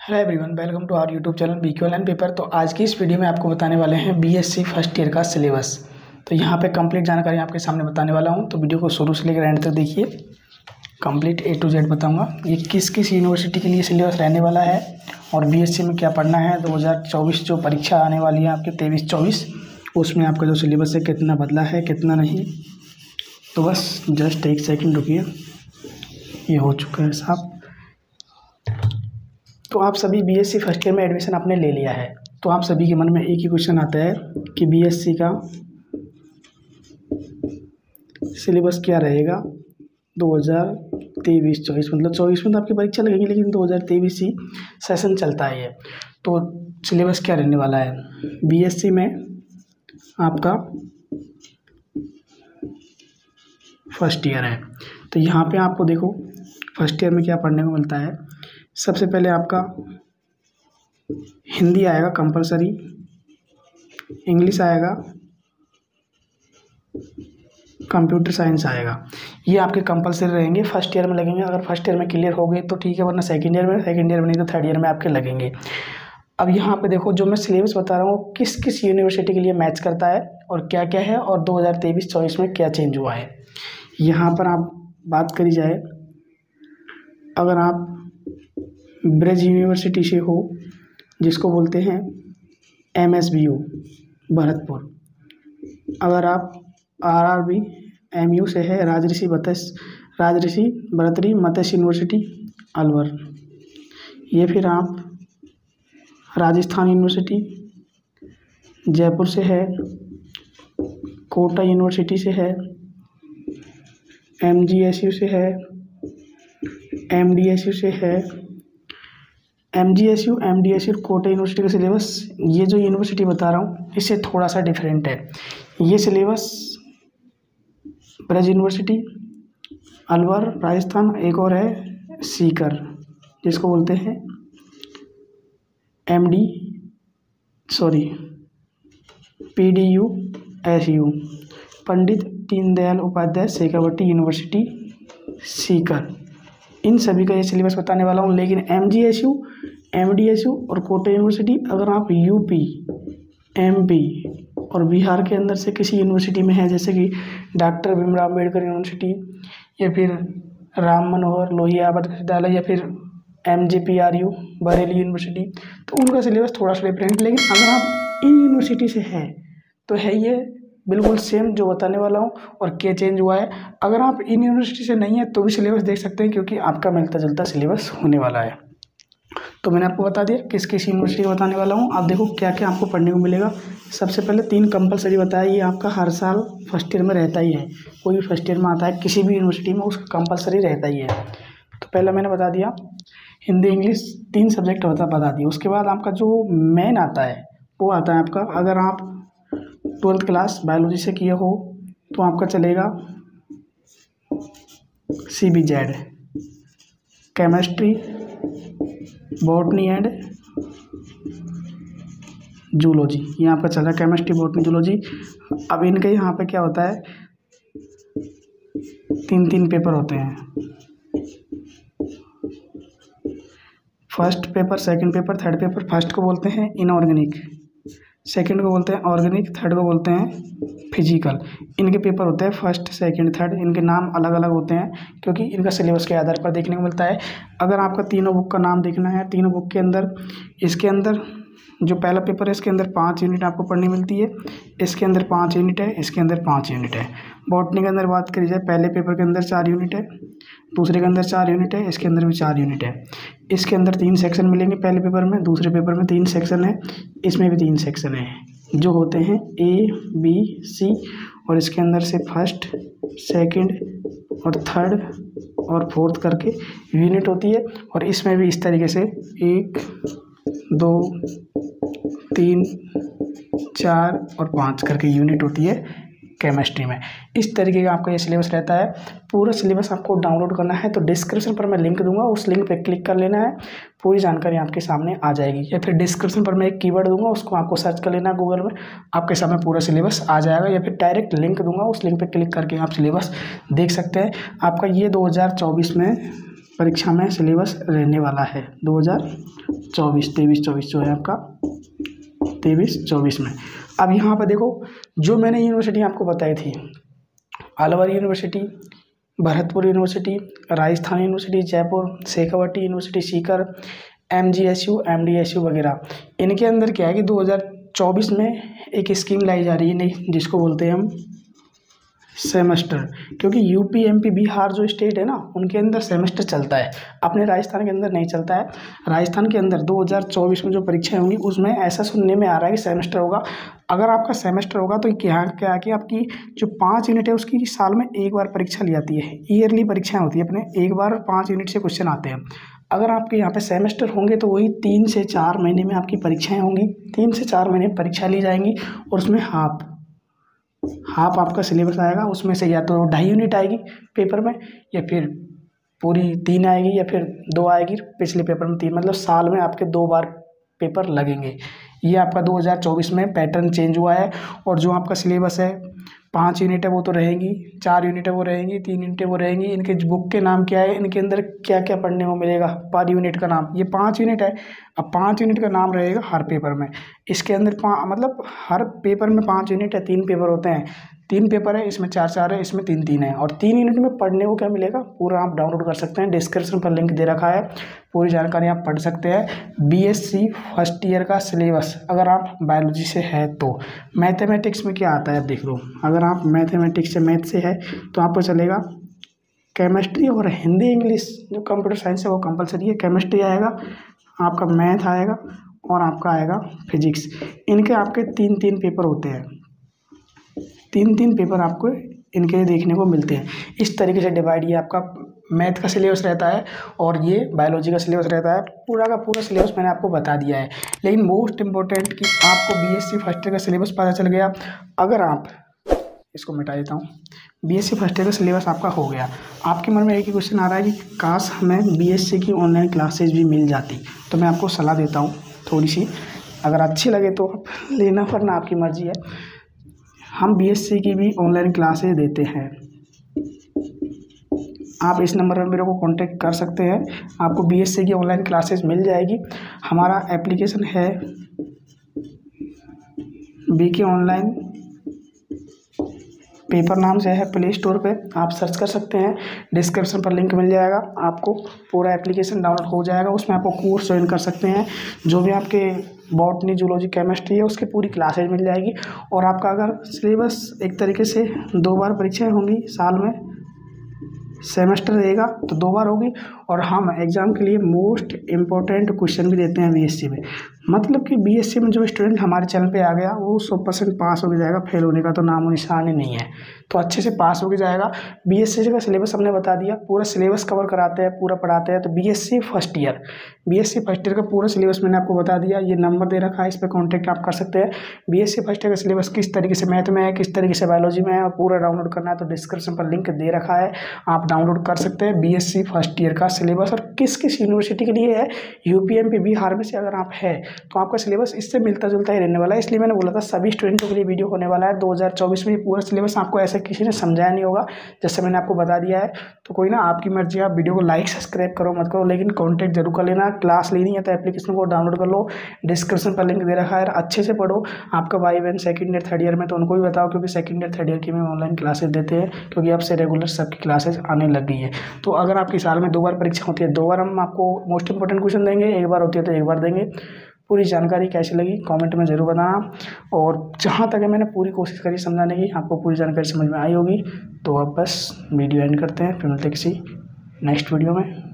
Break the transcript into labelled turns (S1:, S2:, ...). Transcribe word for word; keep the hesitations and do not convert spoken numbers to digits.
S1: Hello everyone, welcome to our YouTube channel BQ online paper. तो आज की इस वीडियो में आपको बताने वाले हैं बीएससी फर्स्ट ईयर का सिलेबस। तो यहाँ पे कंप्लीट जानकारी आपके सामने बताने वाला हूँ, तो वीडियो को शुरू से लेकर एंड तक देखिए। कंप्लीट ए टू जेड बताऊँगा ये किस किस यूनिवर्सिटी के लिए सिलेबस रहने वाला है और बीएससी में क्या पढ़ना है। दो हज़ार चौबीस जो परीक्षा आने वाली है आपके तेईस चौबीस, उसमें आपका जो सिलेबस है कितना बदला है कितना नहीं। तो बस जस्ट एक सेकेंड रुकिए, ये हो चुका है साहब। तो आप सभी बीएससी फर्स्ट ईयर में एडमिशन आपने ले लिया है, तो आप सभी के मन में एक ही क्वेश्चन आता है कि बीएससी का सिलेबस क्या रहेगा दो हज़ार तेईस चौबीस। मतलब चौबीस में तो आपकी परीक्षा लगेगी, लेकिन दो हज़ार तेईस ही सेशन चलता है ये। तो सिलेबस क्या रहने वाला है बीएससी में आपका फर्स्ट ईयर है। तो यहाँ पे आपको देखो फर्स्ट ईयर में क्या पढ़ने को मिलता है। सबसे पहले आपका हिंदी आएगा कंपलसरी, इंग्लिश आएगा, कंप्यूटर साइंस आएगा। ये आपके कंपलसरी रहेंगे, फर्स्ट ईयर में लगेंगे। अगर फर्स्ट ईयर में क्लियर हो गए तो ठीक है, वरना सेकंड ईयर में, सेकंड ईयर में नहीं तो थर्ड ईयर में आपके लगेंगे। अब यहाँ पे देखो जो मैं सिलेबस बता रहा हूँ किस किस यूनिवर्सिटी के लिए मैच करता है और क्या क्या है, और दो हज़ार तेईस चौबीस में क्या चेंज हुआ है। यहाँ पर आप बात करी जाए, अगर आप ब्रज यूनिवर्सिटी से हो, जिसको बोलते हैं M S B U Bharatpur, अगर आप R R B M U से है, राजऋषि मत्स्य राजऋषि भरतरी मत्स्य यूनिवर्सिटी अलवर, ये फिर आप राजस्थान यूनिवर्सिटी जयपुर से है, कोटा यूनिवर्सिटी से है, एम जी एस यू से है, एम डी एस यू से है। M G S U M D S U Kota university का सिलेबस, ये जो यूनिवर्सिटी बता रहा हूँ इससे थोड़ा सा डिफरेंट है। ये सिलेबस ब्रज यूनिवर्सिटी अलवर राजस्थान, एक और है सीकर जिसको बोलते हैं M D sorry P D U S U Pandit Deendayal Upadhyay Shekhawati university Sikar. इन सभी का ये सिलेबस बताने वाला हूँ। लेकिन M G S U M D S U और कोटा यूनिवर्सिटी, अगर आप यूपी एम पी और बिहार के अंदर से किसी यूनिवर्सिटी में है, जैसे कि डॉक्टर भीमराव अम्बेडकर यूनिवर्सिटी या फिर राम मनोहर लोहिया विश्वविद्यालय या फिर M G P R U Bareilly university, तो उनका सिलेबस थोड़ा सा डिफरेंट। लेकिन अगर आप इन यूनिवर्सिटी से है तो है ये बिल्कुल सेम जो बताने वाला हूँ। और क्या चेंज हुआ है, अगर आप इन यूनिवर्सिटी से नहीं है तो भी सिलेबस देख सकते हैं, क्योंकि आपका मिलता जुलता सिलेबस होने वाला है। तो मैंने आपको बता दिया किस किस यूनिवर्सिटी का बताने वाला हूँ। आप देखो क्या क्या आपको पढ़ने को मिलेगा। सबसे पहले तीन कंपलसरी बताया, ये आपका हर साल फर्स्ट ईयर में रहता ही है। कोई भी फर्स्ट ईयर में आता है किसी भी यूनिवर्सिटी में, उसका कंपलसरी रहता ही है। तो पहला मैंने बता दिया हिंदी इंग्लिश तीन सब्जेक्ट बता बता दिए। उसके बाद आपका जो मेन आता है वो आता है आपका, अगर आप ट्वेल्थ क्लास बायोलॉजी से किए हो तो आपका चलेगा C B Z, chemistry botany and zoology, ये आपका चल रहा है केमिस्ट्री बॉटनी जूलॉजी। अब इनके यहाँ पे क्या होता है, तीन तीन पेपर होते हैं। First paper, second paper, third paper. First को बोलते हैं इनऑर्गेनिक, सेकंड को बोलते हैं ऑर्गेनिक, थर्ड को बोलते हैं फिजिकल। इनके पेपर होते हैं फर्स्ट सेकंड थर्ड। इनके नाम अलग अलग होते हैं क्योंकि इनका सिलेबस के आधार पर देखने को मिलता है। अगर आपका तीनों बुक का नाम देखना है, तीनों बुक के अंदर, इसके अंदर जो पहला पेपर है इसके अंदर पाँच यूनिट आपको पढ़नी मिलती है, इसके अंदर पाँच यूनिट है, इसके अंदर पाँच यूनिट है। बॉटनी के अंदर बात करी जाए, पहले पेपर के अंदर चार यूनिट है, दूसरे के अंदर चार यूनिट है, इसके अंदर भी चार यूनिट है। इसके अंदर तीन सेक्शन मिलेंगे पहले पेपर में, दूसरे पेपर में तीन सेक्शन है, इसमें भी तीन सेक्शन है जो होते हैं ए बी सी। और इसके अंदर से फर्स्ट सेकंड और थर्ड और फोर्थ करके यूनिट होती है। और इसमें भी इस तरीके से एक दो तीन चार और पाँच करके यूनिट होती है केमिस्ट्री में। इस तरीके का आपका ये सिलेबस रहता है। पूरा सिलेबस आपको डाउनलोड करना है तो डिस्क्रिप्शन पर मैं लिंक दूंगा, उस लिंक पे क्लिक कर लेना है, पूरी जानकारी आपके सामने आ जाएगी। या फिर डिस्क्रिप्शन पर मैं एक कीवर्ड दूंगा, उसको आपको सर्च कर लेना है गूगल में, आपके सामने पूरा सिलेबस आ जाएगा। या फिर डायरेक्ट लिंक दूंगा, उस लिंक पर क्लिक करके आप सिलेबस देख सकते हैं। आपका ये दो हज़ार चौबीस में परीक्षा में सिलेबस रहने वाला है दो हज़ार चौबीस तेईस चौबीस जो है आपका तेईस चौबीस में। अब यहाँ पर देखो, जो मैंने यूनिवर्सिटी आपको बताई थी, Alwar university, Bharatpur university, Rajasthan university Jaipur, Shekhawati university Sikar, M G S U, M D S U वगैरह, इनके अंदर क्या है कि दो हज़ार चौबीस में एक स्कीम लाई जा रही है नई, जिसको बोलते हैं हम सेमेस्टर। क्योंकि यूपी, एमपी, बिहार जो स्टेट है ना, उनके अंदर सेमेस्टर चलता है, अपने राजस्थान के अंदर नहीं चलता है। राजस्थान के अंदर दो हज़ार चौबीस में जो परीक्षाएं होंगी उसमें ऐसा सुनने में आ रहा है कि सेमेस्टर होगा। अगर आपका सेमेस्टर होगा तो क्या क्या है कि आपकी जो पाँच यूनिट है उसकी साल में एक बार परीक्षा ली जाती है, ईयरली परीक्षाएँ होती है अपने, एक बार पाँच यूनिट से क्वेश्चन आते हैं। अगर आपके यहाँ पे सेमेस्टर होंगे तो वही तीन से चार महीने में आपकी परीक्षाएं होंगी, तीन से चार महीने परीक्षा ली जाएंगी, और उसमें हाफ हाफ आपका सिलेबस आएगा। उसमें से या तो ढाई यूनिट आएगी पेपर में, या फिर पूरी तीन आएगी, या फिर दो आएगी पिछले पेपर में तीन, मतलब साल में आपके दो बार पेपर लगेंगे। ये आपका दो हज़ार चौबीस में पैटर्न चेंज हुआ है। और जो आपका सिलेबस है, पाँच यूनिट है वो तो रहेंगी, चार यूनिट है वो रहेंगी, तीन यूनिट है वो रहेंगी। इनके बुक के नाम क्या है, इनके अंदर क्या क्या पढ़ने को मिलेगा पर यूनिट का नाम, ये पाँच यूनिट है। अब पाँच यूनिट का नाम रहेगा हर पेपर में। इसके अंदर मतलब हर पेपर में पाँच यूनिट है, तीन पेपर होते हैं, तीन पेपर है, इसमें चार चार है, इसमें तीन तीन है। और तीन यूनिट में पढ़ने को क्या मिलेगा पूरा आप डाउनलोड कर सकते हैं, डिस्क्रिप्शन पर लिंक दे रखा है, पूरी जानकारी आप पढ़ सकते हैं। बीएससी फर्स्ट ईयर का सिलेबस अगर आप बायोलॉजी से है तो। मैथमेटिक्स में क्या आता है देख लो, अगर आप मैथमेटिक्स से मैथ से है तो आपको चलेगा केमिस्ट्री और हिंदी इंग्लिश। जो कंप्यूटर साइंस है वो कंपलसरी है, केमिस्ट्री आएगा आपका, मैथ आएगा और आपका आएगा फिजिक्स। इनके आपके तीन तीन पेपर होते हैं, तीन तीन पेपर आपको इनके देखने को मिलते हैं। इस तरीके से डिवाइड ये आपका मैथ का सिलेबस रहता है और ये बायोलॉजी का सिलेबस रहता है। पूरा का पूरा सिलेबस मैंने आपको बता दिया है। लेकिन मोस्ट इम्पोर्टेंट कि आपको बीएससी फर्स्ट ईयर का सिलेबस पता चल गया। अगर आप इसको मिटा देता हूँ, बीएससी फर्स्ट ईयर का सिलेबस आपका हो गया, आपके मन में एक ही क्वेश्चन आ रहा है कि काश हमें बीएससी की ऑनलाइन क्लासेज भी मिल जाती, तो मैं आपको सलाह देता हूँ थोड़ी सी, अगर अच्छी लगे तो आप लेना, वरना आपकी मर्जी है। हम बीएससी की भी ऑनलाइन क्लासेज देते हैं। आप इस नंबर पर मेरे को कांटेक्ट कर सकते हैं, आपको बीएससी की ऑनलाइन क्लासेस मिल जाएगी। हमारा एप्लीकेशन है बीके ऑनलाइन पेपर नाम से है, प्ले स्टोर पे आप सर्च कर सकते हैं, डिस्क्रिप्शन पर लिंक मिल जाएगा, आपको पूरा एप्लीकेशन डाउनलोड हो जाएगा। उसमें आपको कोर्स ज्वाइन कर सकते हैं, जो भी आपके बॉटनी, जूलॉजी, केमिस्ट्री है उसकी पूरी क्लासेज मिल जाएगी। और आपका अगर सिलेबस एक तरीके से दो बार परीक्षाएं होंगी साल में, सेमेस्टर रहेगा तो दो बार होगी। और हम एग्ज़ाम के लिए मोस्ट इम्पोर्टेंट क्वेश्चन भी देते हैं बीएससी में, मतलब कि बीएससी में जो स्टूडेंट हमारे चैनल पे आ गया वो सौ परसेंट पास हो जाएगा, फेल होने का तो नामो निशान ही नहीं है, तो अच्छे से पास हो जाएगा। बीएससी का सिलेबस हमने बता दिया, पूरा सिलेबस कवर कराते हैं, पूरा पढ़ाते हैं। तो BSc first year BSc first year का पूरा सिलेबस मैंने आपको बता दिया। ये नंबर दे रखा है, इस पर कॉन्टैक्ट आप कर सकते हैं। बीएससी फर्स्ट ईयर का सिलेबस किस तरीके से मैथ में है, किस तरीके से बायोलॉजी में है, और पूरा डाउनलोड करना है तो डिस्क्रिप्शन पर लिंक दे रखा है, आप डाउनलोड कर सकते हैं बीएससी फर्स्ट ईयर का सिलेबस। और किस किस यूनिवर्सिटी के लिए है, यूपी, एमपी, बिहार में से अगर आप है तो आपका सिलेबस इससे मिलता जुलता ही रहने वाला है। इसलिए मैंने बोला था सभी स्टूडेंटों के लिए वीडियो होने वाला है। दो हज़ार चौबीस में पूरा सिलेबस आपको ऐसे किसी ने समझाया नहीं होगा जैसे मैंने आपको बता दिया है। तो कोई ना, आपकी मर्जी, आप वीडियो को लाइक सब्सक्राइब करो मत करो, लेकिन कॉन्टैक्ट जरूर कर लेना। क्लास लेनी है तो एप्लीकेशन को डाउनलोड कर लो, डिस्क्रिप्शन पर लिंक दे रखा है, अच्छे से पढ़ो। आपका भाई बहन सेकंड ईयर थर्ड ईयर में तो उनको भी बताओ, क्योंकि सेकंड ईयर थर्ड ईयर की में ऑनलाइन क्लासेस देते हैं, क्योंकि अब से रेगुलर सबकी क्लासेस आने लग गई है। तो अगर आपकी साल में दो बार परीक्षा होती है, दो बार हम आपको मोस्ट इंपॉर्टेंट क्वेश्चन देंगे, एक बार होती है तो एक बार देंगे। पूरी जानकारी कैसी लगी कमेंट में ज़रूर बताना। और जहाँ तक है मैंने पूरी कोशिश करी समझाने की, आपको पूरी जानकारी समझ में आई होगी। तो अब बस वीडियो एंड करते हैं, फिर मिलते हैं किसी नेक्स्ट वीडियो में।